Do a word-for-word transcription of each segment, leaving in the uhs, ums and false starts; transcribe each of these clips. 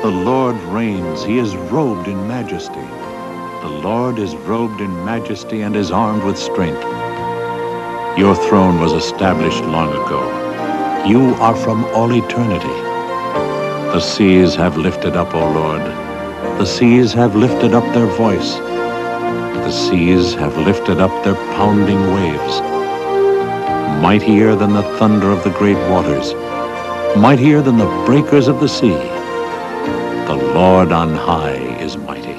The Lord reigns. He is robed in majesty. The Lord is robed in majesty and is armed with strength. Your throne was established long ago. You are from all eternity. The seas have lifted up, O Lord. The seas have lifted up their voice. The seas have lifted up their pounding waves. Mightier than the thunder of the great waters, mightier than the breakers of the sea. The Lord on high is mighty.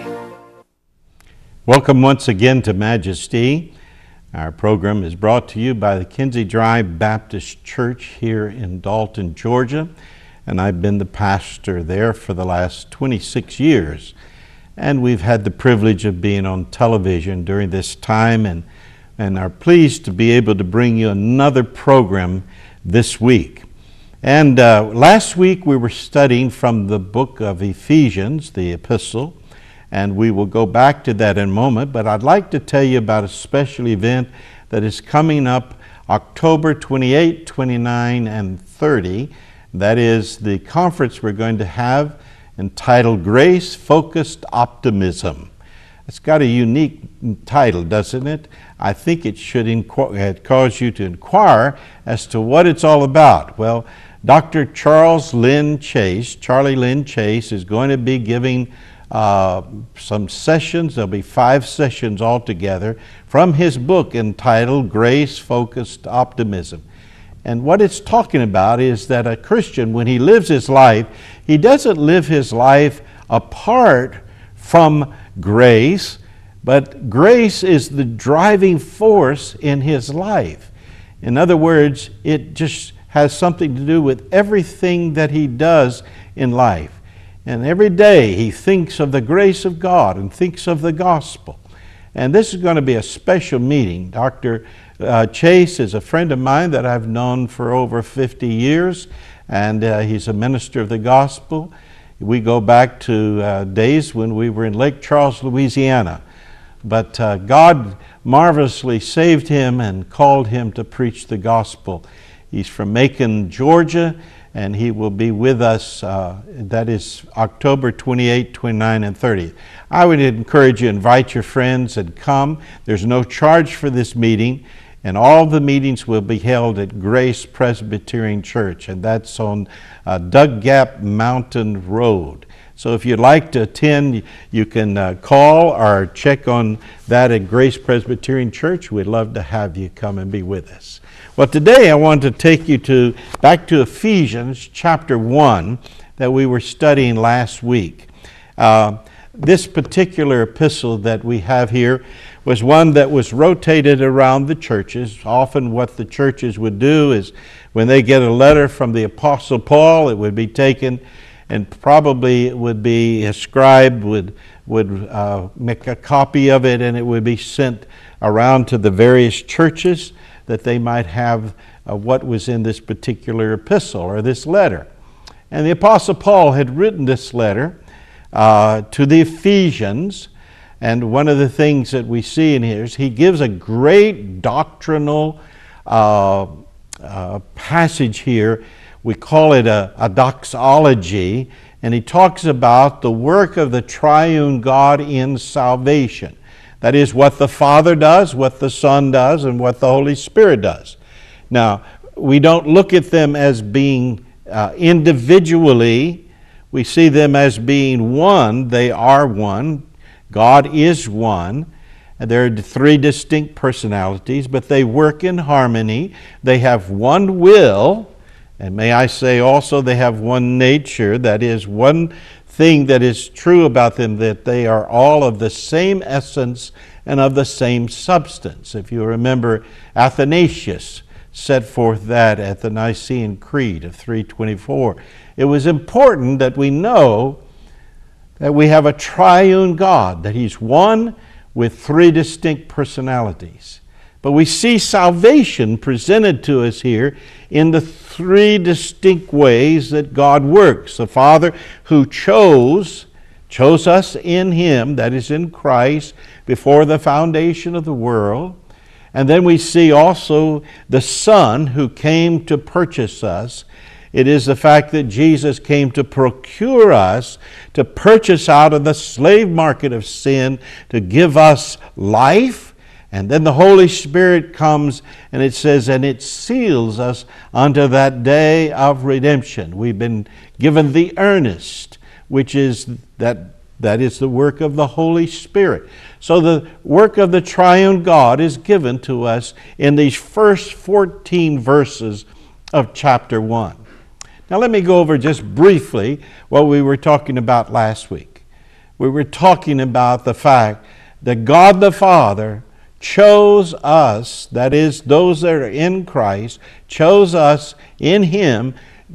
Welcome once again to Majesty. Our program is brought to you by the Kinsey Drive Baptist Church here in Dalton, Georgia, and I've been the pastor there for the last twenty-six years. And we've had the privilege of being on television during this time, and, and are pleased to be able to bring you another program this week. And uh, last week we were studying from the book of Ephesians, the epistle, and we will go back to that in a moment, but I'd like to tell you about a special event that is coming up October twenty-eighth, twenty-ninth, and thirtieth. That is the conference we're going to have entitled Grace-Focused Optimism. It's got a unique title, doesn't it? I think it should inqu- cause you to inquire as to what it's all about. Well, Doctor Charles Lynn Chase, Charlie Lynn Chase, is going to be giving uh, some sessions. There'll be five sessions altogether from his book entitled Grace-Focused Optimism. And what it's talking about is that a Christian, when he lives his life, he doesn't live his life apart from grace, but grace is the driving force in his life. In other words, it just has something to do with everything that he does in life. And every day he thinks of the grace of God and thinks of the gospel. And this is going to be a special meeting. Doctor Uh, Chase is a friend of mine that I've known for over fifty years, and uh, he's a minister of the gospel. We go back to uh, days when we were in Lake Charles, Louisiana. But uh, God marvelously saved him and called him to preach the gospel. He's from Macon, Georgia, and he will be with us, uh, that is October twenty-eighth, twenty-ninth, and thirtieth. I would encourage you to invite your friends and come. There's no charge for this meeting, and all the meetings will be held at Grace Presbyterian Church, and that's on uh, Dug Gap Mountain Road. So if you'd like to attend, you can uh, call or check on that at Grace Presbyterian Church. We'd love to have you come and be with us. Well, today I want to take you to back to Ephesians chapter one that we were studying last week. Uh, this particular epistle that we have here was one that was rotated around the churches. Often what the churches would do is when they get a letter from the Apostle Paul, it would be taken and probably it would be a scribe would, would uh, make a copy of it, and it would be sent around to the various churches that they might have uh, what was in this particular epistle or this letter. And the Apostle Paul had written this letter uh, to the Ephesians, and one of the things that we see in here is he gives a great doctrinal uh, uh, passage here. We call it a, a doxology, and he talks about the work of the triune God in salvation. That is what the Father does, what the Son does, and what the Holy Spirit does. Now, we don't look at them as being uh, individually. We see them as being one. They are one. God is one. And there are three distinct personalities, but they work in harmony. They have one will, and may I say also they have one nature. That is one thing that is true about them, that they are all of the same essence and of the same substance. If you remember, Athanasius set forth that at the Nicene Creed of three twenty-four. It was important that we know that we have a triune God, that He's one with three distinct personalities. But we see salvation presented to us here in the three distinct ways that God works. The Father who chose, chose us in Him, that is in Christ, before the foundation of the world. And then we see also the Son who came to purchase us It is the fact that Jesus came to procure us, to purchase out of the slave market of sin, to give us life. And then the Holy Spirit comes, and it says, and it seals us unto that day of redemption. We've been given the earnest, which is that that is the work of the Holy Spirit. So the work of the triune God is given to us in these first fourteen verses of chapter one. Now let me go over just briefly what we were talking about last week. We were talking about the fact that God the Father chose us, that is, those that are in Christ, chose us in Him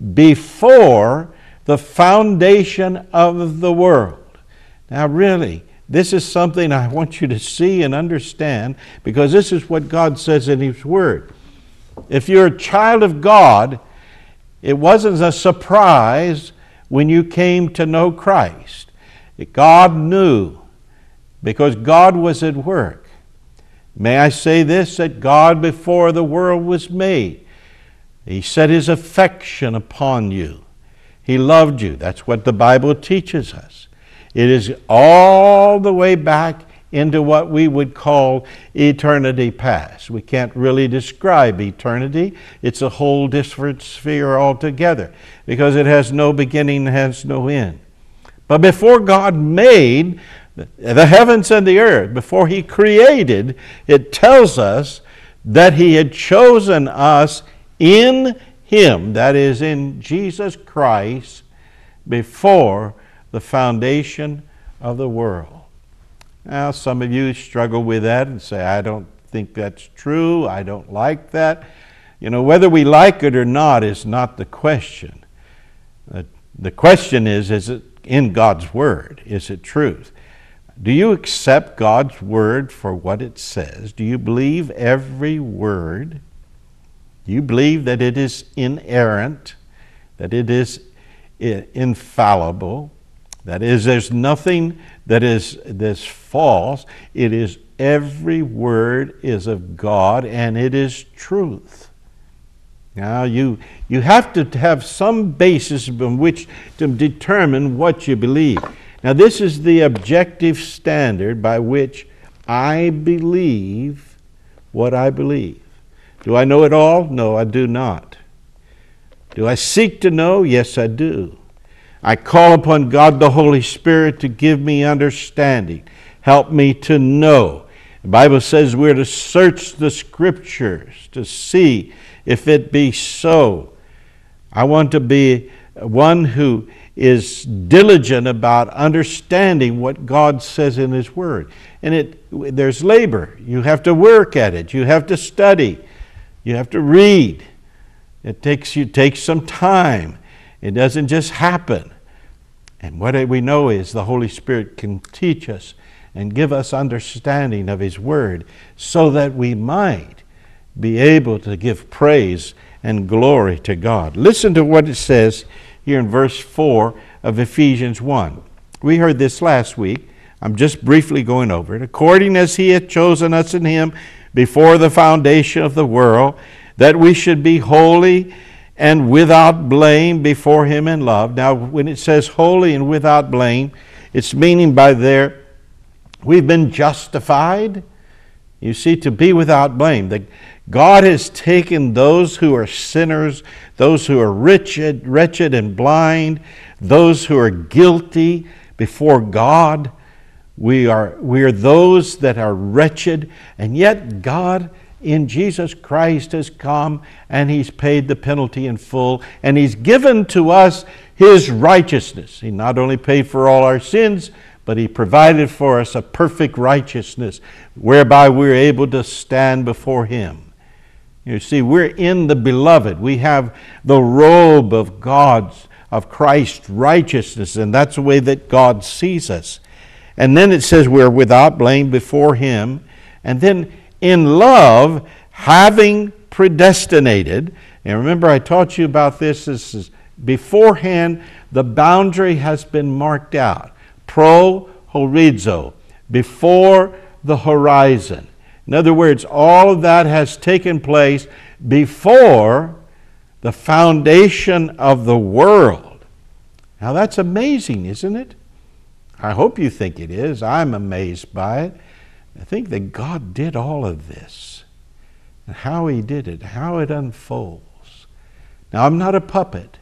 before the foundation of the world. Now really, this is something I want you to see and understand, because this is what God says in His Word. If you're a child of God, it wasn't a surprise when you came to know Christ. God knew, because God was at work. May I say this, that God before the world was made, He set His affection upon you. He loved you. That's what the Bible teaches us. It is all the way back into what we would call eternity past. We can't really describe eternity. It's a whole different sphere altogether, because it has no beginning and has no end. But before God made the heavens and the earth, before He created, it tells us that He had chosen us in Him, that is, in Jesus Christ, before the foundation of the world. Now, some of you struggle with that and say, I don't think that's true, I don't like that. You know, whether we like it or not is not the question. Uh, the question is, is it in God's Word? Is it truth? Do you accept God's Word for what it says? Do you believe every word? Do you believe that it is inerrant, that it is infallible? That is, there's nothing that is this false. It is, every word is of God, and it is truth. Now, you, you have to have some basis on which to determine what you believe. Now, this is the objective standard by which I believe what I believe. Do I know it all? No, I do not. Do I seek to know? Yes, I do. I call upon God the Holy Spirit to give me understanding. Help me to know. The Bible says we're to search the Scriptures to see if it be so. I want to be one who is diligent about understanding what God says in His Word. And it, there's labor. You have to work at it. You have to study. You have to read. It takes you takes some time. It doesn't just happen. And what we know is the Holy Spirit can teach us and give us understanding of His Word so that we might be able to give praise and glory to God. Listen to what it says here in verse four of Ephesians one. We heard this last week. I'm just briefly going over it. According as He hath chosen us in Him before the foundation of the world, that we should be holy and without blame before Him in love. Now, when it says holy and without blame, it's meaning by there, we've been justified. You see, to be without blame. The, God has taken those who are sinners, those who are wretched, wretched and blind, those who are guilty before God. We are, we are those that are wretched, and yet God in Jesus Christ has come and He's paid the penalty in full, and He's given to us His righteousness. He not only paid for all our sins, but He provided for us a perfect righteousness whereby we're able to stand before Him. You see, we're in the Beloved. We have the robe of God's, of Christ's righteousness, and that's the way that God sees us. And then it says we're without blame before Him, and then in love, having predestinated. And remember, I taught you about this. This is beforehand, the boundary has been marked out. Pro horizo, before the horizon. In other words, all of that has taken place before the foundation of the world. Now that's amazing, isn't it? I hope you think it is. I'm amazed by it. I think that God did all of this, and how he did it, how it unfolds. Now, I'm not a puppet.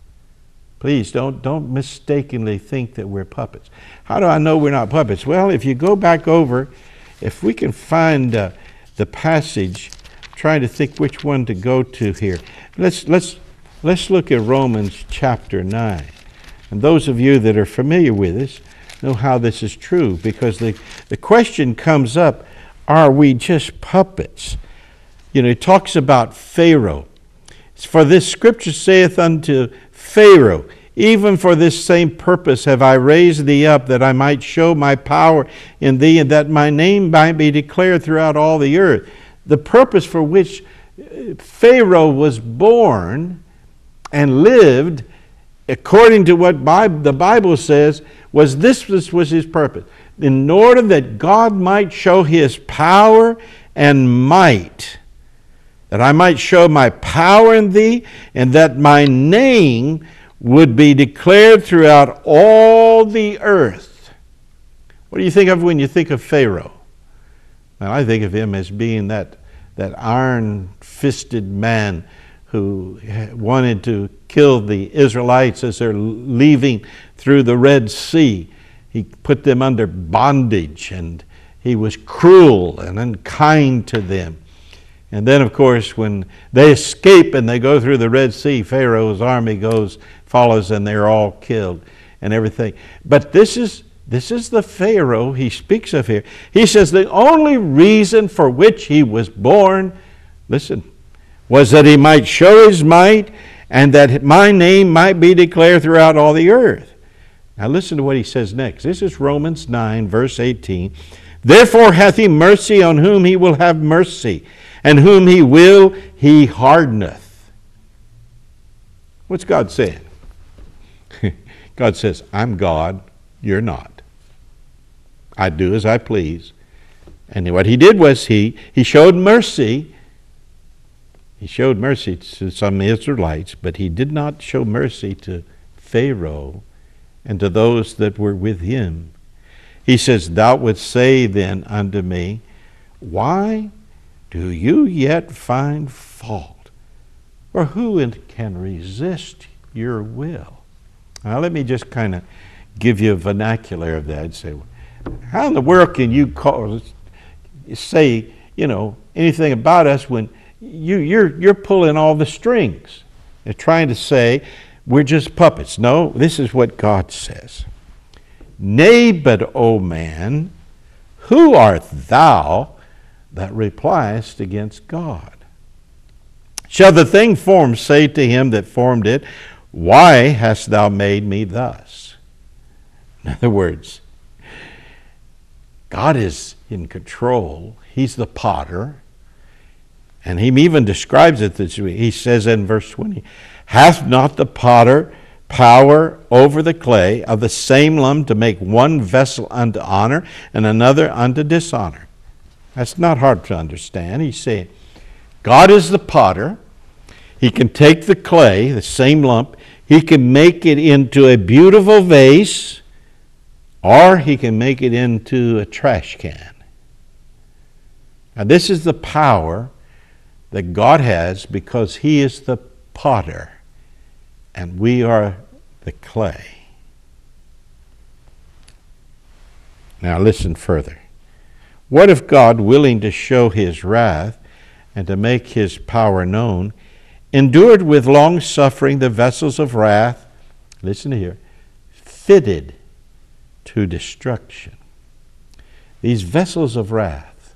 Please don't, don't mistakenly think that we're puppets. How do I know we're not puppets? Well, if you go back over, if we can find uh, the passage, I'm trying to think which one to go to here. Let's, let's, let's look at Romans chapter nine. And those of you that are familiar with this know how this is true, because the, the question comes up, are we just puppets? You know, it talks about Pharaoh. For this scripture saith unto Pharaoh, even for this same purpose have I raised thee up, that I might show my power in thee, and that my name might be declared throughout all the earth. The purpose for which Pharaoh was born and lived, according to what the Bible says, was this, this was his purpose. In order that God might show his power and might, that I might show my power in thee, and that my name would be declared throughout all the earth. What do you think of when you think of Pharaoh? Well, I think of him as being that, that iron-fisted man who wanted to kill the Israelites as they're leaving through the Red Sea. He put them under bondage, and he was cruel and unkind to them. And then, of course, when they escape and they go through the Red Sea, Pharaoh's army goes, follows, and they're all killed and everything. But this is, this is the Pharaoh he speaks of here. He says the only reason for which he was born, listen, was that he might show his might, and that my name might be declared throughout all the earth. Now listen to what he says next. This is Romans nine, verse eighteen. Therefore hath he mercy on whom he will have mercy, and whom he will, he hardeneth. What's God saying? God says, I'm God, you're not. I do as I please. And what he did was he, he showed mercy. He showed mercy to some Israelites, but he did not show mercy to Pharaoh and to those that were with him. He says, thou wouldst say then unto me, why do you yet find fault? Or who can resist your will? Now let me just kind of give you a vernacular of that and say, how in the world can you call, say, you know, anything about us when you, you're, you're pulling all the strings? They're trying to say we're just puppets. No, this is what God says. Nay, but, O man, who art thou that repliest against God? Shall the thing formed say to him that formed it, why hast thou made me thus? In other words, God is in control. He's the potter. And he even describes it this way. He says in verse twenty, hath not the potter power over the clay of the same lump to make one vessel unto honor and another unto dishonor? That's not hard to understand. He's saying, God is the potter. He can take the clay, the same lump, he can make it into a beautiful vase, or he can make it into a trash can. Now this is the power that God has, because he is the potter and we are the clay. Now listen further. What if God, willing to show his wrath and to make his power known, endured with long suffering the vessels of wrath, listen here, fitted to destruction? These vessels of wrath.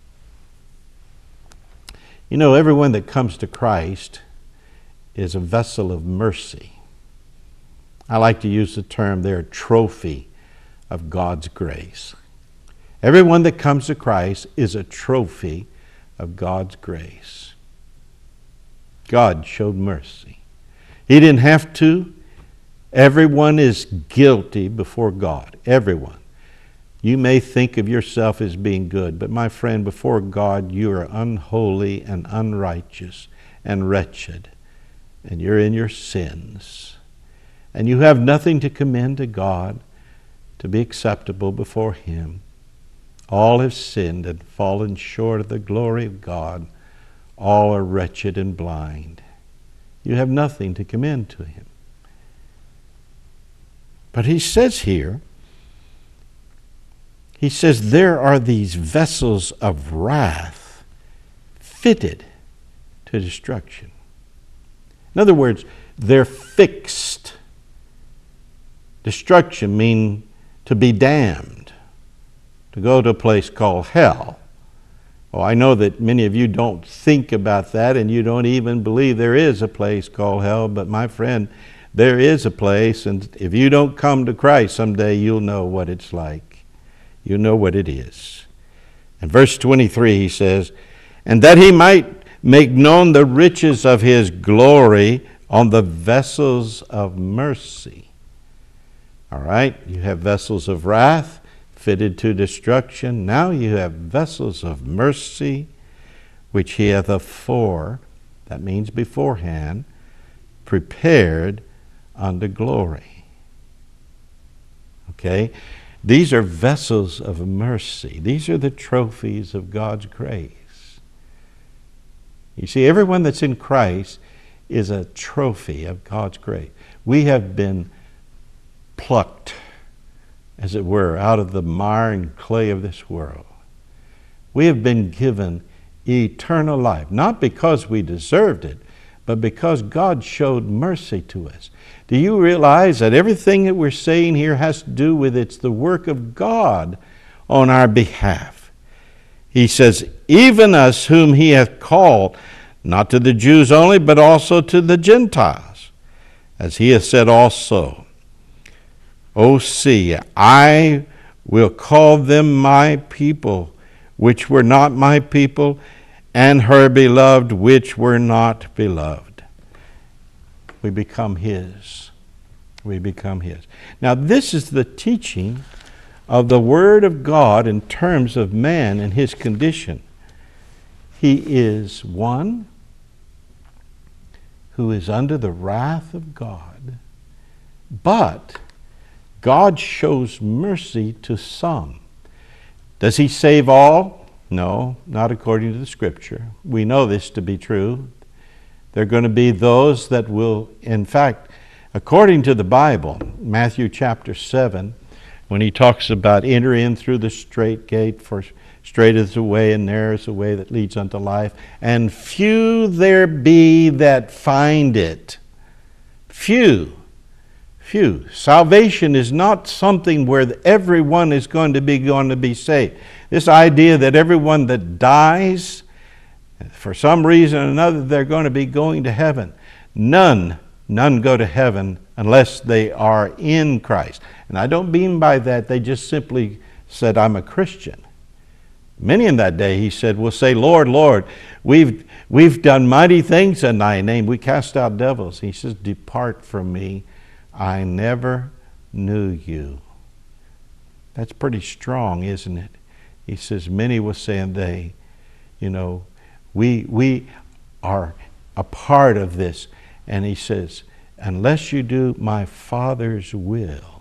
You know, everyone that comes to Christ is a vessel of mercy. I like to use the term, they're a trophy of God's grace. Everyone that comes to Christ is a trophy of God's grace. God showed mercy. He didn't have to. Everyone is guilty before God. Everyone. You may think of yourself as being good, but my friend, before God, you are unholy and unrighteous and wretched. and you're in your sins, and you have nothing to commend to God to be acceptable before Him. All have sinned and fallen short of the glory of God. All are wretched and blind. You have nothing to commend to Him. But He says here, He says there are these vessels of wrath fitted to destruction. In other words, they're fixed. Destruction means to be damned, to go to a place called hell. Oh, I know that many of you don't think about that, and you don't even believe there is a place called hell, but my friend, there is a place, and if you don't come to Christ someday, you'll know what it's like. You'll know what it is. In verse twenty-three, he says, and that He might make known the riches of His glory on the vessels of mercy. All right, you have vessels of wrath fitted to destruction. Now you have vessels of mercy, which He hath afore, that means beforehand, prepared unto glory. Okay? These are vessels of mercy. These are the trophies of God's grace. You see, everyone that's in Christ is a trophy of God's grace. We have been plucked, as it were, out of the mire and clay of this world. We have been given eternal life, not because we deserved it, but because God showed mercy to us. Do you realize that everything that we're saying here has to do with it's the work of God on our behalf? He says, even us whom He hath called, not to the Jews only, but also to the Gentiles, as He hath said also, O see, I will call them my people, which were not my people, and her beloved, which were not beloved. We become His. We become His. Now, this is the teaching of the Word of God in terms of man and his condition. He is one who is under the wrath of God, but God shows mercy to some. Does He save all? No, not according to the Scripture. We know this to be true. There are going to be those that will, in fact, according to the Bible, Matthew chapter seven, when He talks about enter in through the straight gate, for straight is the way and narrow is the way that leads unto life, and few there be that find it. Few. Few. Salvation is not something where everyone is going to be going to be saved. This idea that everyone that dies, for some reason or another, they're going to be going to heaven. None, none go to heaven unless they are in Christ. And I don't mean by that they just simply said, I'm a Christian. Many in that day, He said, will say, Lord, Lord, we've, we've done mighty things in Thy name. We cast out devils. He says, depart from me. I never knew you. That's pretty strong, isn't it? He says, many will say, and they, you know, we, we are a part of this. And He says, unless you do my Father's will,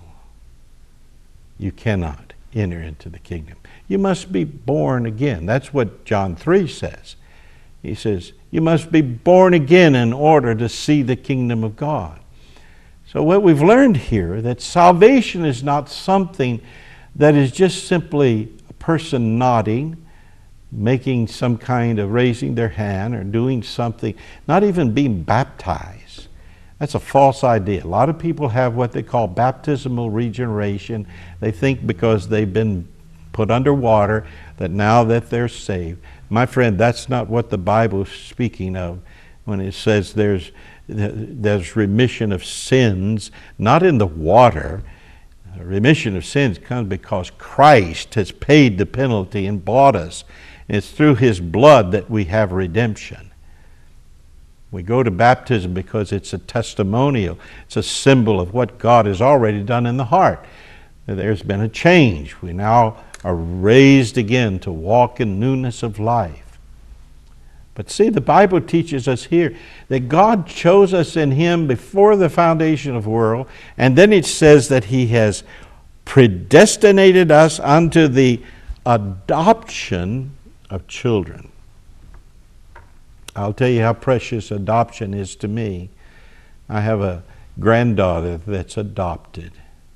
you cannot enter into the kingdom. You must be born again. That's what John three says. He says, you must be born again in order to see the kingdom of God. So what we've learned here, that salvation is not something that is just simply a person nodding, making some kind of raising their hand or doing something, not even being baptized. That's a false idea. A lot of people have what they call baptismal regeneration. They think because they've been put under water that now that they're saved. My friend, that's not what the Bible is speaking of when it says there's there's remission of sins, not in the water. Remission of sins comes because Christ has paid the penalty and bought us. And it's through His blood that we have redemption. We go to baptism because it's a testimonial. It's a symbol of what God has already done in the heart. There's been a change. We now are raised again to walk in newness of life. But see, the Bible teaches us here that God chose us in Him before the foundation of the world, and then it says that He has predestinated us unto the adoption of children. I'll tell you how precious adoption is to me. I have a granddaughter that's adopted.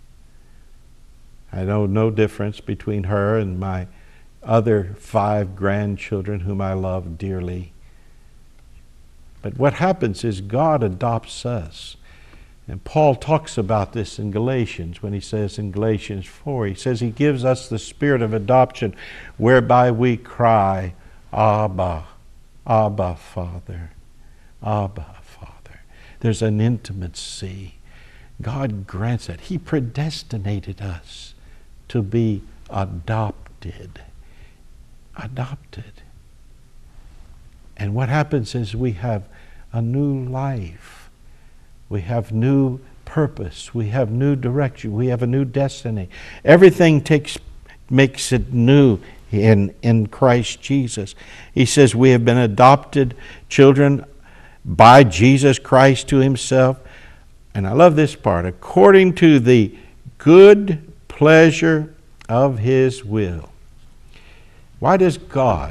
I know no difference between her and my other five grandchildren whom I love dearly. But what happens is God adopts us. And Paul talks about this in Galatians when he says in Galatians four, he says He gives us the spirit of adoption whereby we cry, Abba, Abba, Father, Abba, Father. There's an intimacy. God grants it. He predestinated us to be adopted. Adopted. And what happens is we have a new life. We have new purpose. We have new direction. We have a new destiny. Everything takes, makes it new in, in Christ Jesus. He says we have been adopted children by Jesus Christ to Himself. And I love this part. According to the good pleasure of His will. Why does God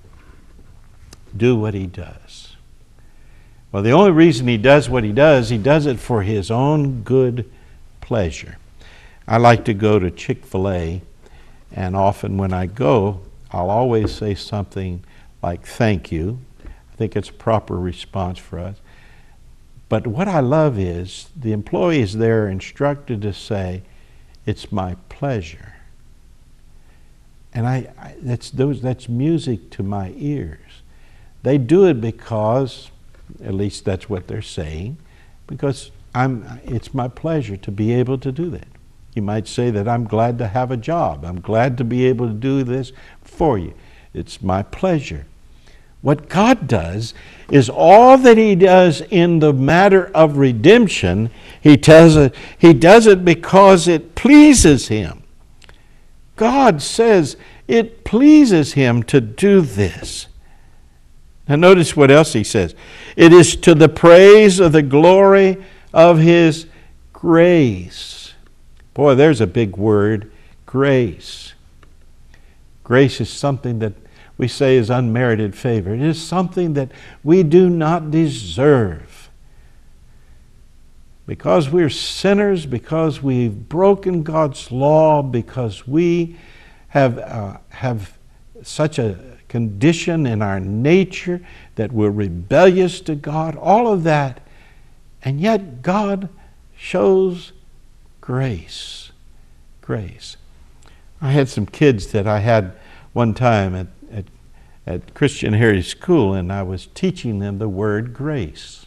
do what He does? Well, the only reason He does what He does, He does it for His own good pleasure. I like to go to Chick-fil-A, and often when I go, I'll always say something like, thank you. I think it's a proper response for us. But what I love is the employees there are instructed to say, it's my pleasure. And I, I that's those that's music to my ears. They do it because, at least that's what they're saying, because I'm it's my pleasure to be able to do that. You might say that I'm glad to have a job. I'm glad to be able to do this for you. It's my pleasure. What God does is all that He does in the matter of redemption, He does it, He does it because it pleases Him. God says it pleases Him to do this. Now notice what else He says. It is to the praise of the glory of His grace. Boy, there's a big word, grace. Grace is something that we say is unmerited favor. It is something that we do not deserve. Because we're sinners, because we've broken God's law, because we have, uh, have such a condition in our nature that we're rebellious to God, all of that, and yet God shows grace. Grace. I had some kids that I had one time at, at, at Christian Heritage School, and I was teaching them the word grace.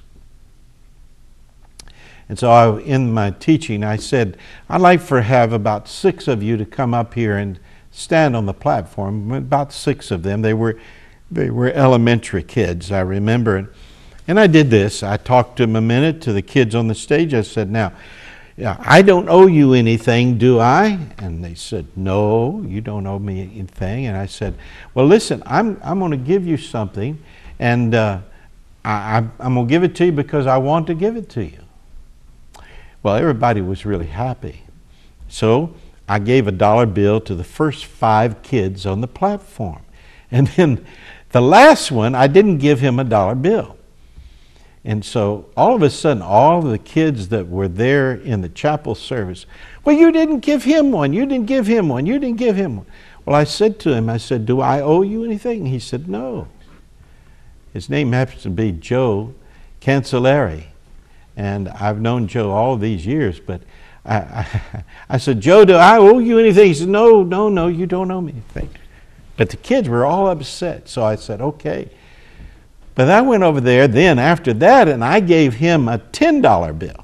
And so I, in my teaching, I said, I'd like for have about six of you to come up here and stand on the platform. About six of them. They were, they were elementary kids, I remember. And I did this. I talked to them a minute, to the kids on the stage. I said, now, yeah, I don't owe you anything, do I? And they said, no, you don't owe me anything. And I said, well, listen, I'm, I'm going to give you something, and uh, I, I'm going to give it to you because I want to give it to you. Well, everybody was really happy. So I gave a dollar bill to the first five kids on the platform. And then the last one, I didn't give him a dollar bill. And so all of a sudden, all of the kids that were there in the chapel service, well, you didn't give him one, you didn't give him one, you didn't give him one. Well, I said to him, I said, do I owe you anything? And he said, no. His name happens to be Joe Cancelleri. And I've known Joe all these years, but I, I, I said, Joe, do I owe you anything? He said, no, no, no, you don't owe me anything. But the kids were all upset, so I said, okay. But I went over there then after that, and I gave him a ten dollar bill.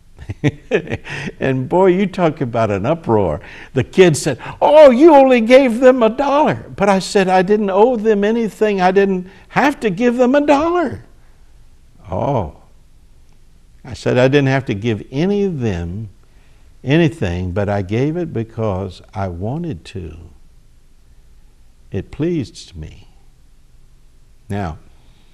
And boy, you talk about an uproar. The kids said, oh, you only gave them a dollar. But I said I didn't owe them anything. I didn't have to give them a dollar. Oh. I said I didn't have to give any of them anything, but I gave it because I wanted to. It pleased me. Now,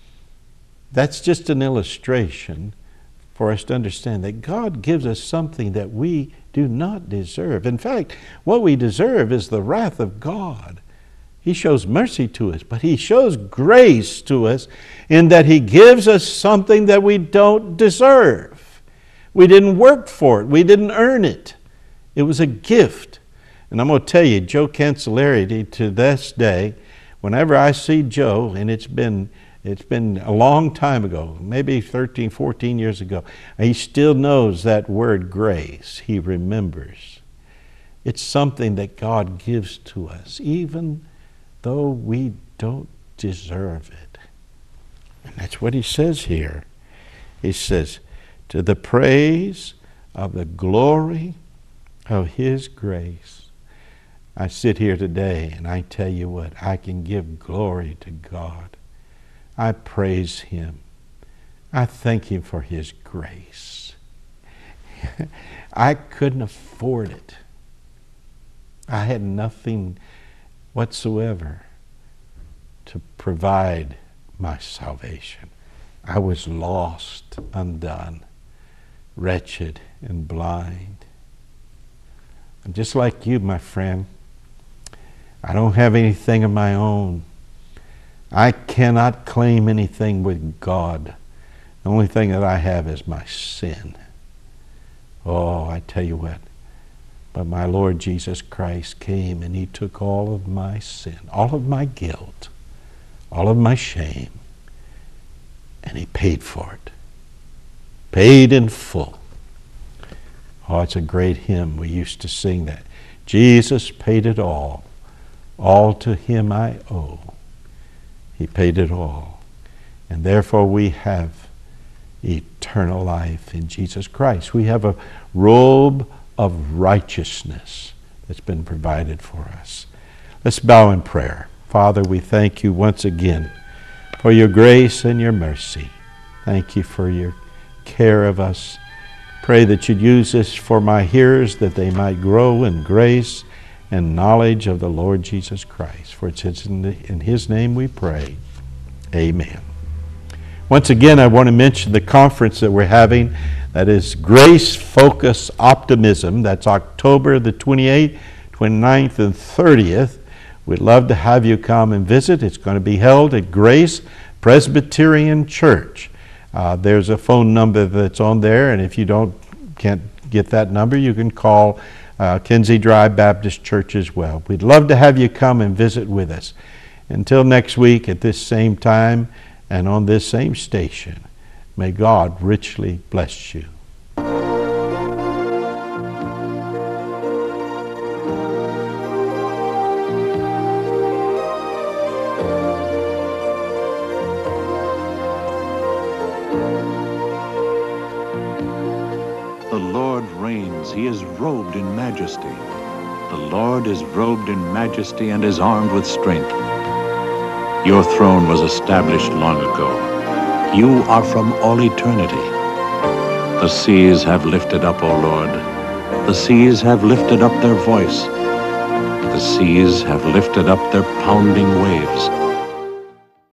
That's just an illustration for us to understand that God gives us something that we do not deserve. In fact, what we deserve is the wrath of God. He shows mercy to us, but He shows grace to us in that He gives us something that we don't deserve. We didn't work for it. We didn't earn it. It was a gift. And I'm going to tell you, Joe Cancelleri, to this day, whenever I see Joe, and it's been It's been a long time ago, maybe thirteen, fourteen years ago. He still knows that word grace. He remembers. It's something that God gives to us, even though we don't deserve it. And that's what he says here. He says, to the praise of the glory of His grace. I sit here today and I tell you what, I can give glory to God. I praise Him. I thank Him for His grace. I couldn't afford it. I had nothing whatsoever to provide my salvation. I was lost, undone, wretched, and blind. And just like you, my friend, I don't have anything of my own. I cannot claim anything with God. The only thing that I have is my sin. Oh, I tell you what. But my Lord Jesus Christ came and He took all of my sin, all of my guilt, all of my shame, and He paid for it. Paid in full. Oh, it's a great hymn. We used to sing that. Jesus paid it all. All to Him I owe. He paid it all. And therefore we have eternal life in Jesus Christ. We have a robe of righteousness that's been provided for us. Let's bow in prayer. Father, we thank You once again for Your grace and Your mercy. Thank You for Your care of us. Pray that You'd use this for my hearers, that they might grow in grace and knowledge of the Lord Jesus Christ. For it's in, the, in His name we pray. Amen. Once again, I want to mention the conference that we're having. That is Grace Focus Optimism. That's October the twenty-eighth, twenty-ninth, and thirtieth. We'd love to have you come and visit. It's going to be held at Grace Presbyterian Church. Uh, there's a phone number that's on there, and if you don't can't get that number, you can call Uh, Kinsey Drive Baptist Church as well. We'd love to have you come and visit with us. Until next week at this same time and on this same station, may God richly bless you. The Lord reigns. He is robed in majesty. The Lord is robed in majesty and is armed with strength. Your throne was established long ago. You are from all eternity. The seas have lifted up, O Lord. The seas have lifted up their voice. The seas have lifted up their pounding waves.